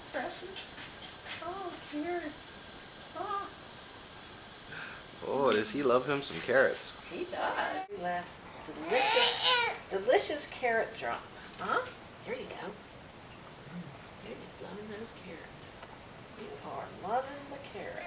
precious. Oh, Kieran. Oh. Oh, does he love him some carrots? He does. Last delicious carrot drop. Huh? There you go. You're just loving those carrots. You are loving the carrots.